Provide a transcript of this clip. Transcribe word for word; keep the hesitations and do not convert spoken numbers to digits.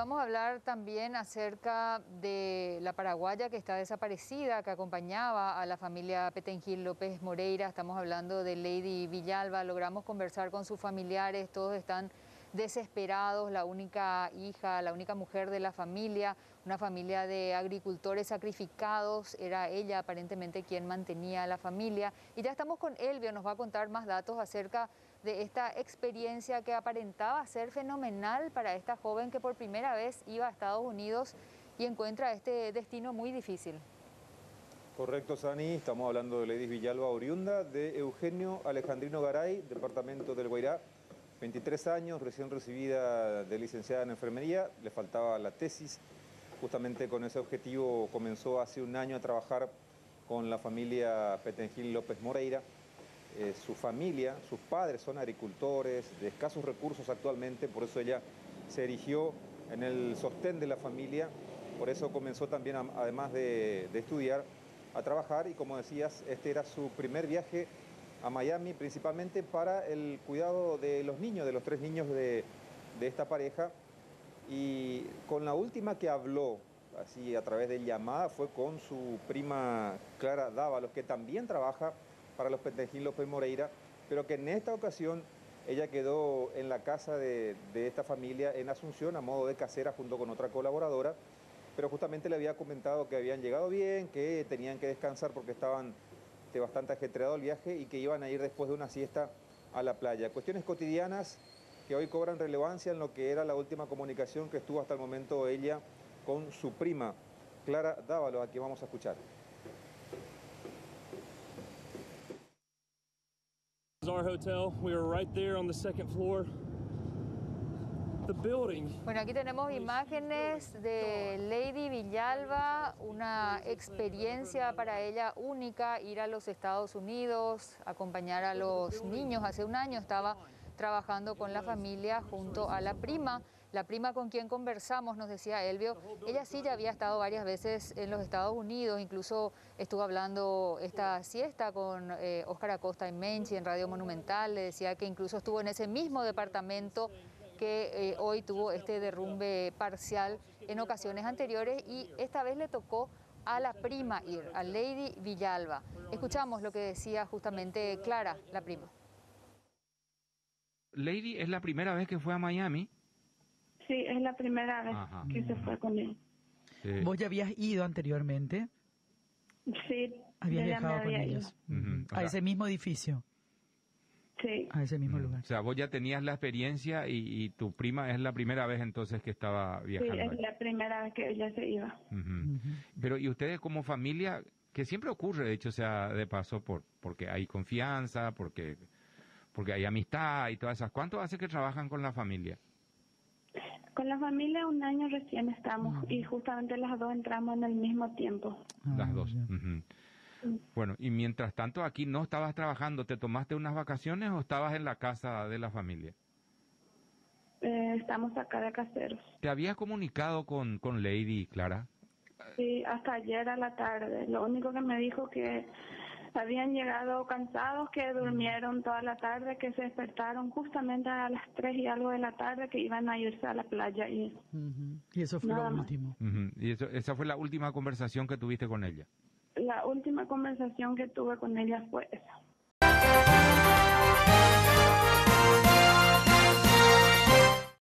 vamos a hablar también acerca de la paraguaya que está desaparecida, que acompañaba a la familia Petengil López Moreira. Estamos hablando de Lady Villalba. Logramos conversar con sus familiares, todos están desesperados. La única hija, la única mujer de la familia, una familia de agricultores sacrificados, era ella aparentemente quien mantenía a la familia. Y ya estamos con Elvio, nos va a contar más datos acerca de esta experiencia que aparentaba ser fenomenal para esta joven que por primera vez iba a Estados Unidos y encuentra este destino muy difícil. Correcto, Sani, estamos hablando de Lady Villalba, oriunda de Eugenio Alejandrino Garay, departamento del Guairá, veintitrés años, recién recibida de licenciada en enfermería, le faltaba la tesis, justamente con ese objetivo comenzó hace un año a trabajar con la familia Petengil López Moreira. Eh, su familia, sus padres son agricultores de escasos recursos actualmente, por eso ella se erigió en el sostén de la familia, por eso comenzó también, a, además de, de estudiar, a trabajar y como decías, este era su primer viaje a Miami, principalmente para el cuidado de los niños, de los tres niños de, de esta pareja, y con la última que habló, así a través de llamada, fue con su prima Clara Dávalos, que también trabaja para los Petengil López Moreira, pero que en esta ocasión ella quedó en la casa de, de esta familia en Asunción a modo de casera junto con otra colaboradora, pero justamente le había comentado que habían llegado bien, que tenían que descansar porque estaban de bastante ajetreado el viaje y que iban a ir después de una siesta a la playa. Cuestiones cotidianas que hoy cobran relevancia en lo que era la última comunicación que estuvo hasta el momento ella con su prima Clara Dávalos, a quien vamos a escuchar. Our hotel. We were right there on the second floor. The building. Bueno, aquí tenemos imágenes de Lady Villalba, una experiencia para ella única, ir a los Estados Unidos, acompañar a los niños. Hace un año estaba trabajando con la familia junto a la prima. La prima con quien conversamos, nos decía Elvio, ella sí ya había estado varias veces en los Estados Unidos, incluso estuvo hablando esta siesta con eh, Óscar Acosta en Menchi, en Radio Monumental, le decía que incluso estuvo en ese mismo departamento que eh, hoy tuvo este derrumbe parcial en ocasiones anteriores y esta vez le tocó a la prima ir, a Lady Villalba. Escuchamos lo que decía justamente Clara, la prima. Lady, ¿es la primera vez que fue a Miami? Sí, es la primera vez Ajá. que se fue con él. Sí. ¿Vos ya habías ido anteriormente? Sí. ¿Habías viajado con ellos? Uh-huh. A sea, ese mismo edificio. Sí. A ese mismo uh-huh. lugar. O sea, vos ya tenías la experiencia y, y tu prima es la primera vez entonces que estaba viajando. Sí, es ahí. La primera vez que ella se iba. Uh-huh. Uh-huh. Pero, ¿y ustedes como familia, que siempre ocurre, de hecho, o sea, de paso, por porque hay confianza, porque, porque hay amistad y todas esas, ¿cuánto hace que trabajan con la familia? Con la familia un año recién estamos uh-huh. y justamente las dos entramos en el mismo tiempo. Las dos. Uh-huh. Uh-huh. Bueno, y mientras tanto aquí no estabas trabajando, ¿te tomaste unas vacaciones o estabas en la casa de la familia? Eh, estamos acá de caseros. ¿Te habías comunicado con, con Lady, Clara? Sí, hasta ayer a la tarde. Lo único que me dijo que habían llegado cansados, que durmieron toda la tarde, que se despertaron justamente a las tres y algo de la tarde, que iban a irse a la playa. Y, uh-huh. y eso fue Nada lo más. último. Uh-huh. ¿Y eso, esa fue la última conversación que tuviste con ella? La última conversación que tuve con ella fue esa.